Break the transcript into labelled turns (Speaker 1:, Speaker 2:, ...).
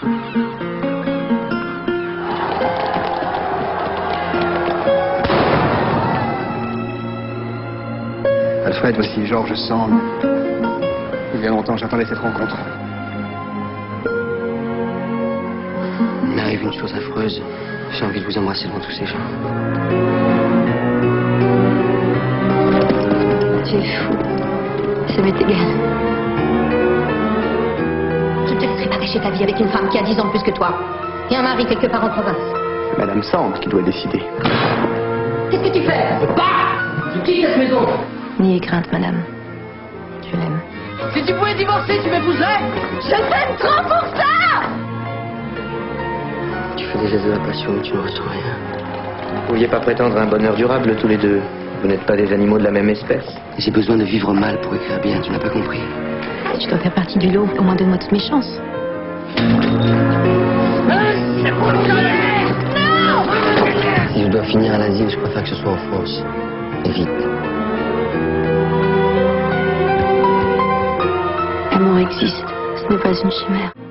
Speaker 1: Alfred, voici Georges Sand. Il y a longtemps, j'attendais cette rencontre.
Speaker 2: Il m'arrive une chose affreuse. J'ai envie de vous embrasser devant tous ces gens.
Speaker 3: Tu es fou. Ça m'est égal. Je ne te laisserai pas gâcher ta vie avec une femme qui a 10 ans de plus que toi. Et un mari quelque part en province.
Speaker 1: Madame Sand qui doit décider.
Speaker 3: Qu'est-ce que tu fais? Tu quittes cette maison. N'ayez crainte, madame. Je l'aime.
Speaker 4: Si tu pouvais divorcer, tu m'épouserais?
Speaker 3: Je t'aime trop pour ça!
Speaker 2: Tu fais des gestes de la passion, tu ne ressens rien. Vous ne pouviez pas prétendre à un bonheur durable tous les deux. Vous n'êtes pas des animaux de la même espèce. J'ai besoin de vivre mal pour écrire bien, tu n'as pas compris.
Speaker 3: Si tu dois faire partie du lot, au moins donne-moi toutes mes chances.
Speaker 2: Si je dois finir à l'asile, je préfère que ce soit en France. Et vite.
Speaker 3: L'amour existe, ce n'est pas une chimère.